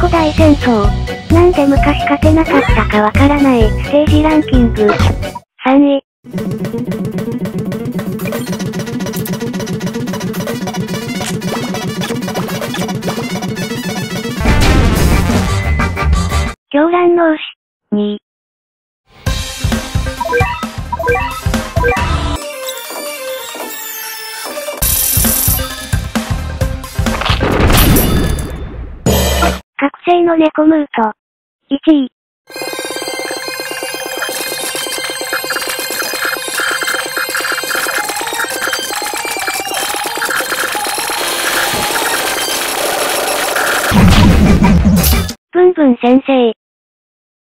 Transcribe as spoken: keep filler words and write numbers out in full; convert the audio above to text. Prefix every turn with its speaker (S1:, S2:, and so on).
S1: 古大戦争。なんで昔勝てなかったかわからないステージランキング。さんい。狂乱の牛。にい。覚醒の猫ムート。いちい。ブンブン先生。